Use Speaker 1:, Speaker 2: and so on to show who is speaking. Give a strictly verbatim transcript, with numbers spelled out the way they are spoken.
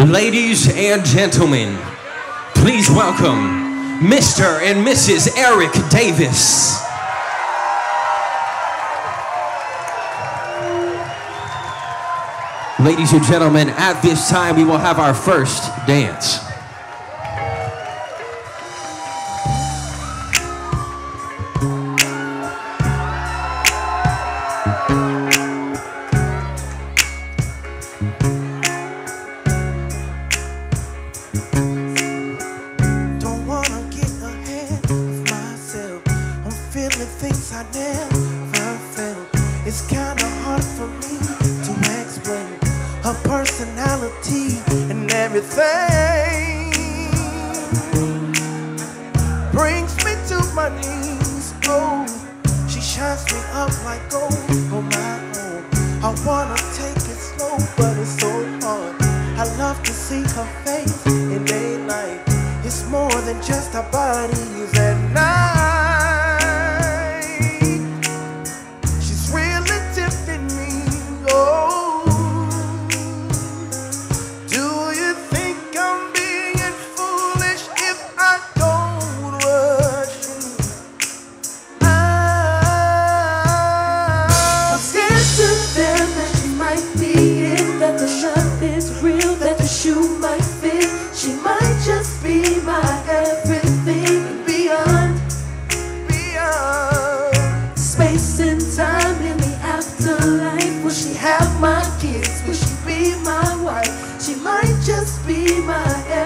Speaker 1: Ladies and gentlemen, please welcome Mister and Missus Eric Davis. Ladies and gentlemen, at this time we will have our first dance.
Speaker 2: Don't wanna get ahead of myself. I'm feeling things I never felt. It's kinda hard for me to explain her personality and everything. Brings me to my knees. Oh, she shines me up like gold on my own. I wanna take it slow, but it's so hard. I love to see her face in daylight. It's more than just our bodies at night. She's really tempting me. Oh, do you think I'm being foolish if I don't rush you?
Speaker 3: I'm scared to them that she might be it, that the love is real, that the shoe might fit. She might just be my everything and beyond.
Speaker 2: Beyond
Speaker 3: Space and time in the afterlife. Will she have my kids? Will she be my wife? She might just be my everything.